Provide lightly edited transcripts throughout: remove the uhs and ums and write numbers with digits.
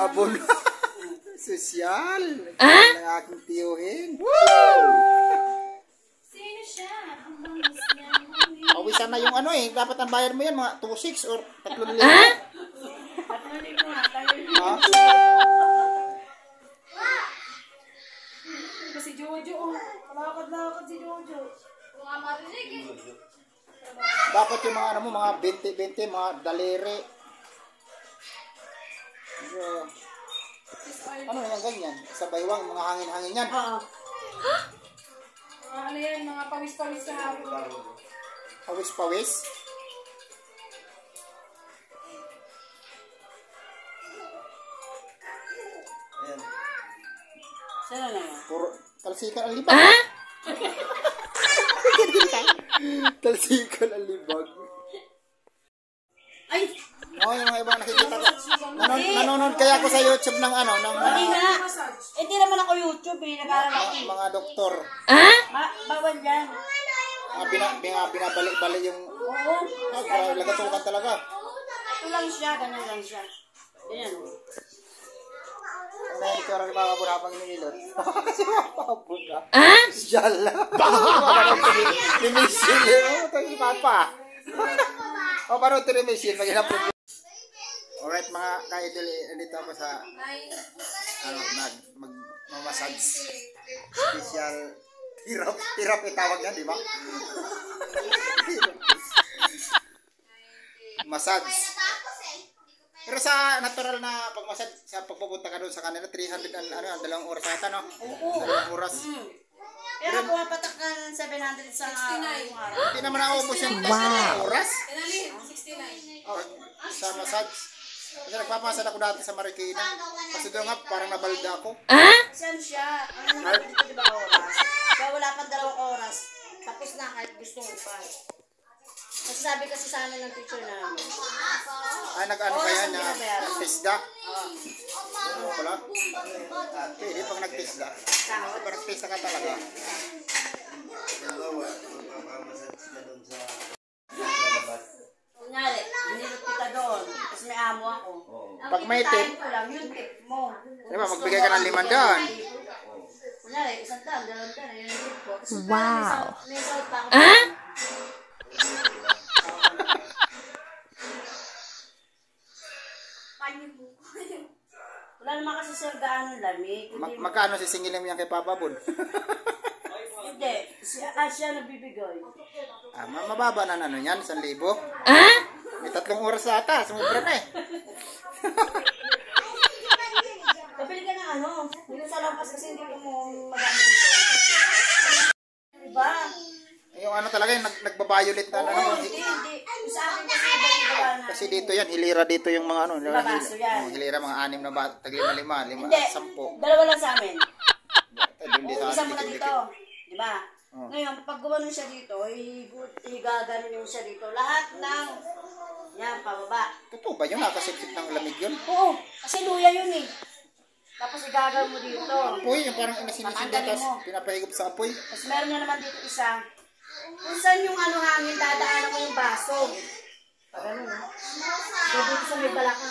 Babon. Sosyal. Ang aking tiyuhin. Sino siya? Pawisan na yung ano eh. Dapat ang bayad mo yan mga 2,600 or 3,000. Ha? Si Jojo. Lakad-lakad si Jojo. Mga marinig. Dapat yung mga ano mo, mga 20-20, mga daliri. Ano naman ganyan? Sa baywang, mga hangin-hangin yan. Oo. Ano yan, mga pawis-pawis sa hapon. Pawis-pawis? Sana naman. Puro talsikan ang libag. Talsikan ang libag. Ay! Oo, yung mga ibang nakikita ko. Nanonood kaya ako sa YouTube ng ano, ng Hindi na. Hindi naman ako YouTube eh. Nag-aaral mga doktor. Bawal yan. Binabalik-balik yung Oo. lagatukan talaga. Ito lang siya. Ganyan lang siya. Ganyan. Ang nahitura ni Mama Bun habang nililot. Kasi Mama Bun na. Siyala. Ni Michelle yun. Ito si Papa. O, parang ito ni Michelle. Mag-inap. Alright mga ka-idol, dito ako sa mag-massage. Special hirap itawag yan, di ba? Massage. Pero sa natural na pag-massage, sa pagpupunta ka doon sa kanila, 300 ang 2 oras ata, no? Oo. 2 oras. Pero pumapatak ng 700 sa araw. Hindi naman naubos yung oras. 69. Oh, sa massage. Kasi nagpapasad ako dati sa Marikina. Kasi doon nga, parang nabalda ako. Saan siya? Ano naman dito, di ba, oras? Kaya wala pang 2 oras. Tapos na kahit gusto mo pa. Kasi sabi kasi sa amin ng teacher namin. Ay, nag-ano kaya na nag-tisda? Ano pala? Pwede pag nag-tisda. Pag nag-tisda ka talaga. Kunyari, nilot kita doon. Tapos may amo ako. Pag may tip, Ang ko lang, yung tip mo. diba, magbigay ka ng 500. Kunyari, 100, 200, yun yung tip ko. Wow. May sahod pa ako. Wala naman kasi sir gaano lamig. Magkano sisingilin mo yan kay Papa Bun? Hindi. Siya nagbibigay. Mababa na ano yan, 1,000. May 3 oras ata, sumubra na eh. Kapili ka ng ano, dito sa lampas kasi hindi ko mo madami dito. Diba? Yung ano talaga, yung nagbabayulit na ano. Hindi. Sa akin kasi iba na. Kasi dito yan, hilira dito yung mga ano. Babaso yan. Hilira mga 6 na ba, tag 5, 5, Hindi. 10. 2 lang sa amin. Isa mo na Dikit-dikit. dito. Diba? Ngayon, pag gumanon siya dito, igaganon yung siya dito. Lahat ng, yan, pababa. Totoo ba yun? Nakasipsip ng lamig yun? Oo, kasi luya yun eh. Tapos igaganon mo dito. Apoy, yung parang inasinisin dito, Tatanggalin mo. tapos pinapahigop sa apoy. Tapos meron na naman dito isa. Kung saan yung ano hangin, dadaanan mo yung baso. Pag ano, dito sa may balakang.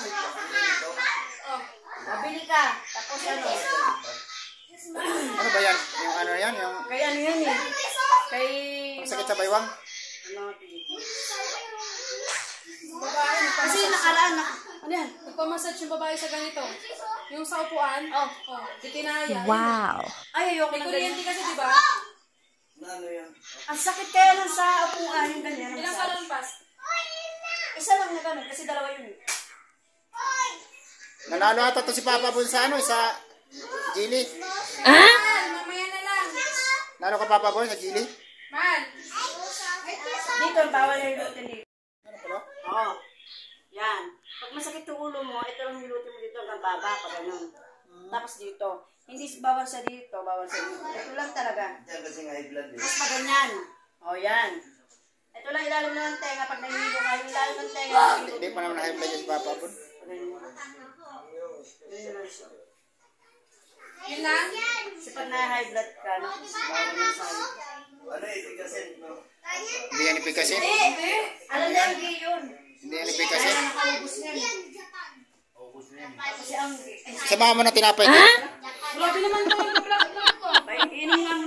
Mabili ka. Tapos ano. Ano ba yan? Yung ano yan? Yung Kay ano yan eh. Kay... sakit sa baywang? Ano? Kasi nakaraan na. Ano yan? Nagpamassage yung babae sa ganito. Yung sa upuan. Oh. Si Tinaya. Wow. Ay, ayoko May ng kuryente ganyan. kasi, di ba? Ang sakit kaya nun sa upuan yung ganyan. Ilang kalampas? Isa lang na ganun kasi 2 yun. Nanalo ata to si Papa Bun sa ano, sa Gili. Mamaya na lang. Nalo ka Papa Bun sa Gili? Man. Dito, bawal na hilutin dito. Ano pala? Oo. Yan. Pag masakit yung ulo mo, ito lang hilutin mo dito hanggang baba pa ganun. Tapos dito. Hindi bawal sa dito, bawal sa dito. Ito lang talaga. Tapos pa ganyan. O yan. Ito lang ilalim na ng tenga. Pag nahihilo ka, yung ilalim ng tenga. Hindi pa naman na-high si Papa Bun. Yun lang? Kasi pag na-high blood ka, bawal na sa'yo. Hindi yan ipikasin. Hindi! Alam na yung yun. Hindi yan ipikasin. Kaya nakaubos na yun. Tapos Kasi ang... Sa mama na tinapay. Grabe naman to yung vlog ko. Inom nga mo